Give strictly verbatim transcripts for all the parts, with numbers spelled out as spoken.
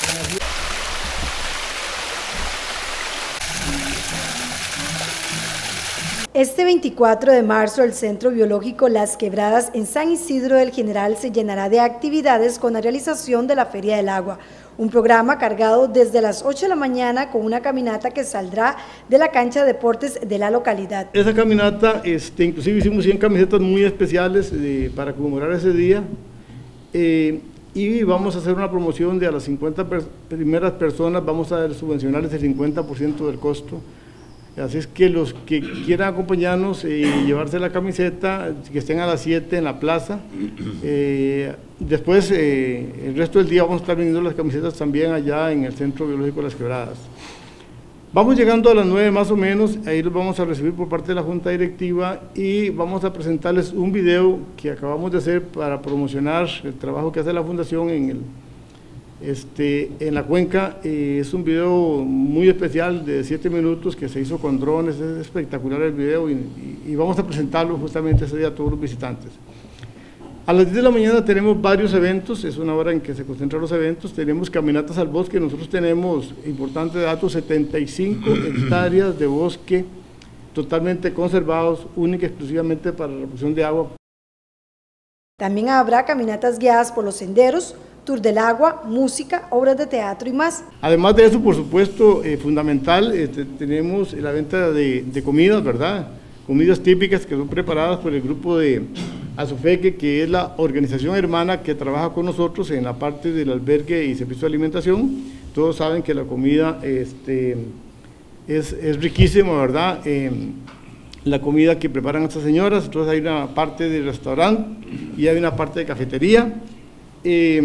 Este veinticuatro de marzo, el Centro Biológico Las Quebradas en San Isidro del General se llenará de actividades con la realización de la Feria del Agua, un programa cargado desde las ocho de la mañana con una caminata que saldrá de la cancha de deportes de la localidad. Esa caminata, este, inclusive hicimos cien camisetas muy especiales eh, para conmemorar ese día, eh, y vamos a hacer una promoción de a las cincuenta per primeras personas, vamos a subvencionarles el cincuenta por ciento del costo. Así es que los que quieran acompañarnos y eh, llevarse la camiseta, que estén a las siete en la plaza. Eh, después, eh, el resto del día vamos a estar vendiendo las camisetas también allá en el Centro Biológico Las Quebradas. Vamos llegando a las nueve más o menos, ahí los vamos a recibir por parte de la Junta Directiva y vamos a presentarles un video que acabamos de hacer para promocionar el trabajo que hace la Fundación en el Este, en la cuenca. Eh, es un video muy especial de siete minutos que se hizo con drones, es espectacular el video y, y, y vamos a presentarlo justamente ese día a todos los visitantes. A las diez de la mañana tenemos varios eventos, es una hora en que se concentran los eventos, tenemos caminatas al bosque, nosotros tenemos, importante dato, setenta y cinco hectáreas de bosque totalmente conservados, única y exclusivamente para la reproducción de agua. También habrá caminatas guiadas por los senderos, tour del agua, música, obras de teatro y más. Además de eso, por supuesto, eh, fundamental, eh, tenemos la venta de, de comidas, ¿verdad? Comidas típicas que son preparadas por el grupo de Azufeque, que es la organización hermana que trabaja con nosotros en la parte del albergue y servicio de alimentación. Todos saben que la comida este, es, es riquísima, ¿verdad? Eh, la comida que preparan estas señoras, entonces hay una parte de restaurante y hay una parte de cafetería. Eh,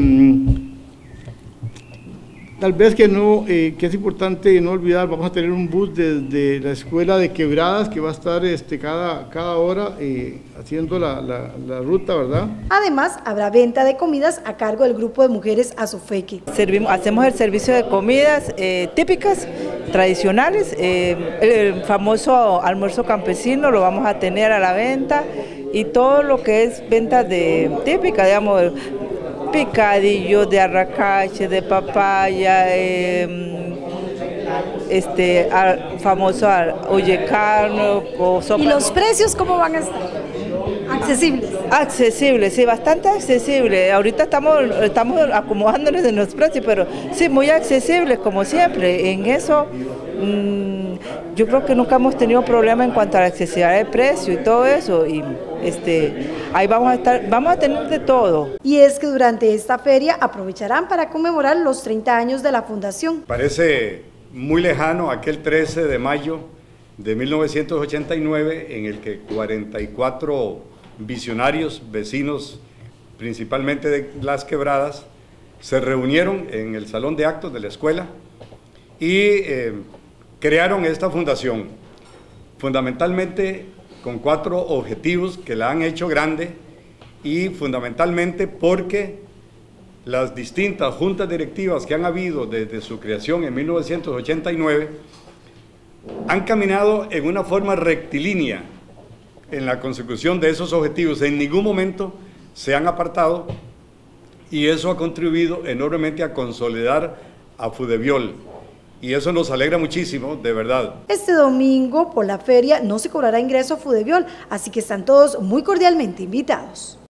tal vez que no, eh, que es importante no olvidar, vamos a tener un bus desde la escuela de Quebradas que va a estar este, cada, cada hora eh, haciendo la, la, la ruta, ¿verdad? Además, habrá venta de comidas a cargo del grupo de mujeres Azufeque. Servimos, hacemos el servicio de comidas eh, típicas, tradicionales, eh, el famoso almuerzo campesino lo vamos a tener a la venta y todo lo que es venta de típica, digamos, picadillo de arracache, de papaya, eh, este al, famoso ollecano o sopa. ¿Y los precios cómo van a estar? ¿Accesibles? Accesibles, sí, bastante accesibles. Ahorita estamos, estamos acomodándonos en los precios, pero sí, muy accesibles como siempre. En eso mmm, yo creo que nunca hemos tenido problema en cuanto a la accesibilidad de precio y todo eso. Y este, ahí vamos a estar, vamos a tener de todo. Y es que durante esta feria aprovecharán para conmemorar los treinta años de la fundación. Parece muy lejano aquel trece de mayo de mil novecientos ochenta y nueve en el que cuarenta y cuatro visionarios, vecinos principalmente de Las Quebradas, se reunieron en el salón de actos de la escuela y eh, crearon esta fundación, fundamentalmente con cuatro objetivos que la han hecho grande y fundamentalmente porque las distintas juntas directivas que han habido desde su creación en mil novecientos ochenta y nueve han caminado en una forma rectilínea en la consecución de esos objetivos, en ningún momento se han apartado y eso ha contribuido enormemente a consolidar a Fudeviol. Y eso nos alegra muchísimo, de verdad. Este domingo por la feria no se cobrará ingreso a Fudeviol, así que están todos muy cordialmente invitados.